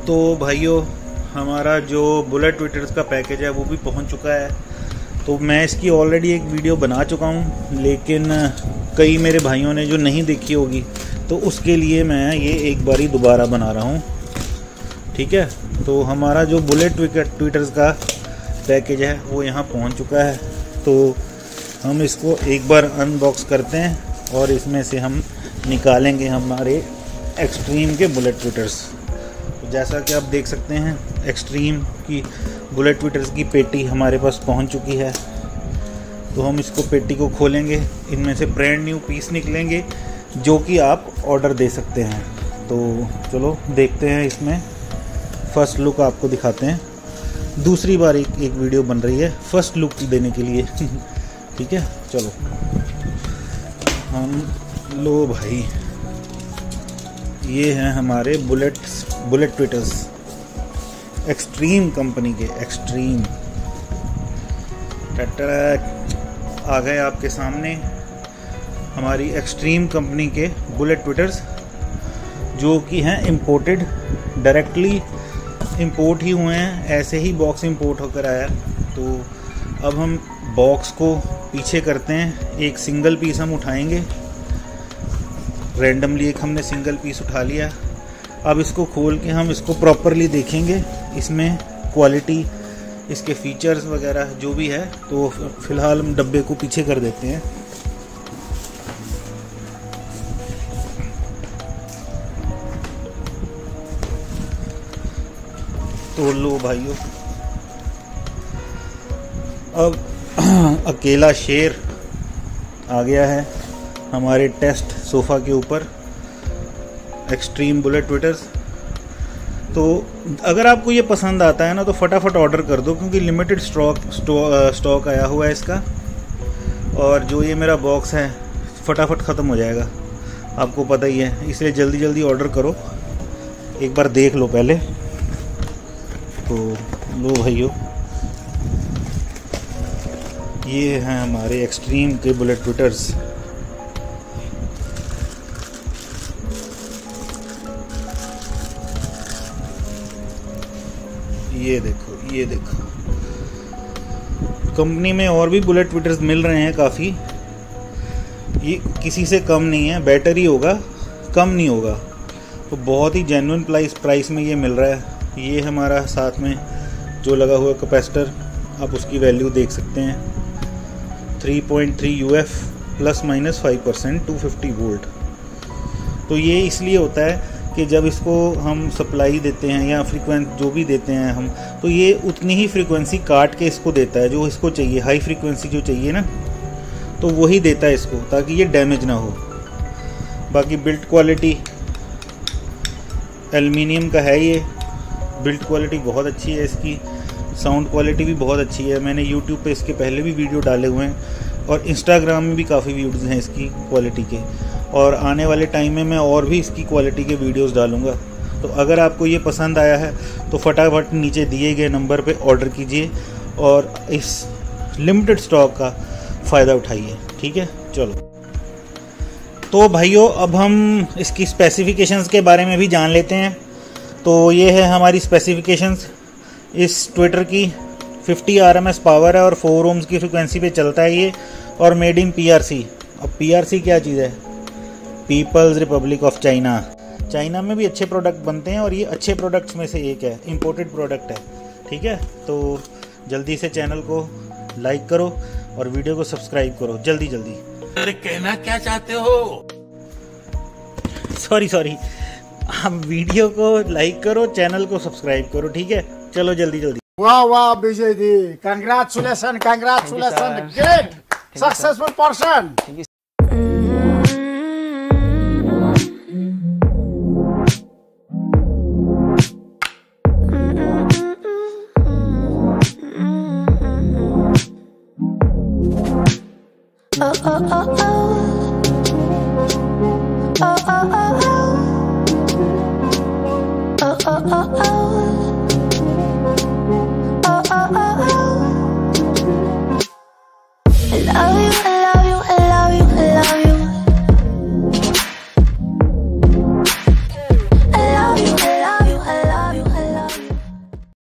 तो भाइयों, हमारा जो बुलेट ट्विटर्स का पैकेज है वो भी पहुंच चुका है। तो मैं इसकी ऑलरेडी एक वीडियो बना चुका हूं, लेकिन कई मेरे भाइयों ने जो नहीं देखी होगी तो उसके लिए मैं ये एक बारी दोबारा बना रहा हूं। ठीक है, तो हमारा जो बुलेट ट्विटर्स का पैकेज है वो यहाँ पहुंच चुका है। तो हम इसको एक बार अनबॉक्स करते हैं और इसमें से हम निकालेंगे हमारे एक्सट्रीम के बुलेट ट्विटर्स। तो जैसा कि आप देख सकते हैं, एक्सट्रीम की बुलेट ट्विटर्स की पेटी हमारे पास पहुंच चुकी है। तो हम इसको पेटी को खोलेंगे, इनमें से ब्रांड न्यू पीस निकलेंगे जो कि आप ऑर्डर दे सकते हैं। तो चलो देखते हैं, इसमें फर्स्ट लुक आपको दिखाते हैं। दूसरी बार एक वीडियो बन रही है फर्स्ट लुक देने के लिए। ठीक है, चलो हम लो भाई, ये हैं हमारे बुलेट ट्विटर्स एक्सट्रीम कंपनी के। एक्सट्रीम आ गए आपके सामने हमारी एक्सट्रीम कंपनी के बुलेट ट्विटर्स, जो कि हैं इंपोर्टेड, डायरेक्टली इंपोर्ट ही हुए हैं, ऐसे ही बॉक्स इंपोर्ट होकर आया। तो अब हम बॉक्स को पीछे करते हैं, एक सिंगल पीस हम उठाएंगे। रैंडमली एक हमने सिंगल पीस उठा लिया। अब इसको खोल के हम इसको प्रॉपरली देखेंगे, इसमें क्वालिटी, इसके फीचर्स वगैरह जो भी है। तो फिलहाल हम डब्बे को पीछे कर देते हैं। तो लो भाइयों, अब अकेला शेर आ गया है हमारे टेस्ट सोफ़ा के ऊपर, एक्सट्रीम बुलेट ट्विटर्स। तो अगर आपको ये पसंद आता है ना तो फटाफट ऑर्डर कर दो, क्योंकि लिमिटेड स्टॉक आया हुआ है इसका। और जो ये मेरा बॉक्स है फटाफट ख़त्म हो जाएगा, आपको पता ही है, इसलिए जल्दी जल्दी ऑर्डर करो, एक बार देख लो पहले। तो लो भाइयों, ये हैं हमारे एक्सट्रीम के बुलेट ट्विटर्स। ये देखो, ये देखो, कंपनी में और भी बुलेट ट्विटर्स मिल रहे हैं काफ़ी, ये किसी से कम नहीं है, बेटर ही होगा, कम नहीं होगा। तो बहुत ही जेन्युइन प्राइस में ये मिल रहा है। ये हमारा साथ में जो लगा हुआ कैपेसिटर, आप उसकी वैल्यू देख सकते हैं, 3.3 UF ±5%, 250 वोल्ट। तो ये इसलिए होता है कि जब इसको हम सप्लाई देते हैं या जो भी देते हैं हम, तो ये उतनी ही फ्रीक्वेंसी काट के इसको देता है जो इसको चाहिए, हाई फ्रीक्वेंसी जो चाहिए ना, तो वही देता है इसको, ताकि ये डैमेज ना हो। बाकी बिल्ड क्वालिटी एल्युमिनियम का है, ये बिल्ड क्वालिटी बहुत अच्छी है इसकी, साउंड क्वालिटी भी बहुत अच्छी है। मैंने YouTube पे इसके पहले भी वीडियो डाले हुए हैं और Instagram में भी काफ़ी वीडियोज़ हैं इसकी क्वालिटी के, और आने वाले टाइम में मैं और भी इसकी क्वालिटी के वीडियोस डालूंगा। तो अगर आपको ये पसंद आया है तो फटाफट नीचे दिए गए नंबर पे ऑर्डर कीजिए और इस लिमिटेड स्टॉक का फ़ायदा उठाइए। ठीक है, चलो। तो भाइयों, अब हम इसकी स्पेसिफिकेशंस के बारे में भी जान लेते हैं। तो ये है हमारी स्पेसिफिकेशंस इस ट्विटर की। 50 RMS पावर है और 4 ohms की फ्रिक्वेंसी पे चलता है ये, और मेड इन PRC। अब PRC क्या चीज़ है? People's Republic of China. China में भी अच्छे प्रोडक्ट बनते हैं और ये अच्छे प्रोडक्ट्स में से एक है, इंपोर्टेड प्रोडक्ट है। ठीक है, तो जल्दी से चैनल को लाइक करो और वीडियो को सब्सक्राइब करो, जल्दी जल्दी। अरे कहना क्या चाहते हो? सॉरी, आप वीडियो को लाइक करो, चैनल को सब्सक्राइब करो। ठीक है, चलो जल्दी जल्दी। वाह वाह Vijay ji, congratulation, great successful person. Oh oh oh oh oh oh oh oh oh oh oh.